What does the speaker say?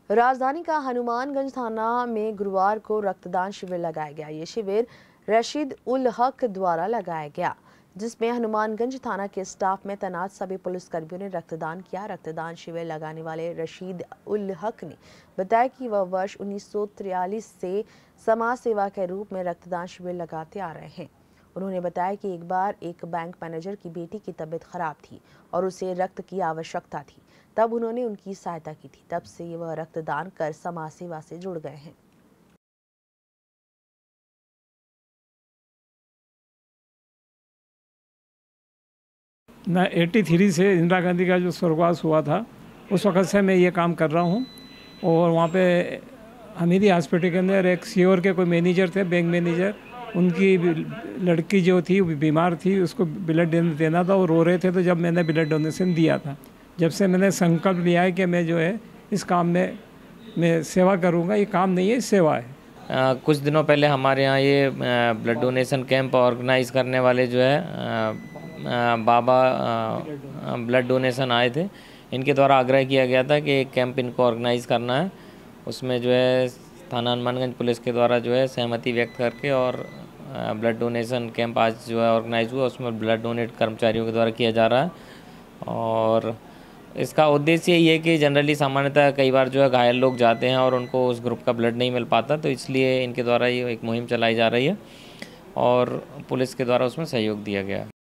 राजधानी का हनुमानगंज थाना में गुरुवार को रक्तदान शिविर लगाया गया। ये शिविर रशीद उल हक द्वारा लगाया गया, जिसमें हनुमानगंज थाना के स्टाफ में तैनात सभी पुलिसकर्मियों ने रक्तदान किया। रक्तदान शिविर लगाने वाले रशीद उल हक ने बताया कि वह वर्ष 1943 से समाज सेवा के रूप में रक्तदान शिविर लगाते आ रहे हैं। उन्होंने बताया कि एक बार एक बैंक मैनेजर की बेटी की तबीयत खराब थी और उसे रक्त की आवश्यकता थी। तब उन्होंने उनकी सहायता की थी। तब से वह रक्तदान कर समाज सेवा से जुड़ गए हैं। मैं 83 से इंदिरा गांधी का जो स्वर्गवास हुआ था उस वक़्त से मैं ये काम कर रहा हूँ। और वहाँ पे हमीदी हॉस्पिटल के अंदर एक सीओर के कोई मैनेजर थे, बैंक मैनेजर, उनकी लड़की जो थी वो बीमार थी, उसको ब्लड देना था, वो रो रहे थे। तो जब मैंने ब्लड डोनेशन दिया था, जब से मैंने संकल्प लिया है कि मैं जो है इस काम में मैं सेवा करूँगा। ये काम नहीं है, सेवा है। कुछ दिनों पहले हमारे यहाँ ये ब्लड डोनेशन कैंप ऑर्गेनाइज़ करने वाले जो है बाबा ब्लड डोनेशन आए थे। इनके द्वारा आग्रह किया गया था कि एक कैंप इनको ऑर्गेनाइज़ करना है। उसमें जो है थाना हनुमानगंज पुलिस के द्वारा जो है सहमति व्यक्त करके और ब्लड डोनेशन कैंप आज जो है ऑर्गेनाइज़ हुआ। उसमें ब्लड डोनेट कर्मचारियों के द्वारा किया जा रहा है। और इसका उद्देश्य ये है कि जनरली सामान्यतः कई बार जो है घायल लोग जाते हैं और उनको उस ग्रुप का ब्लड नहीं मिल पाता, तो इसलिए इनके द्वारा ये एक मुहिम चलाई जा रही है और पुलिस के द्वारा उसमें सहयोग दिया गया है।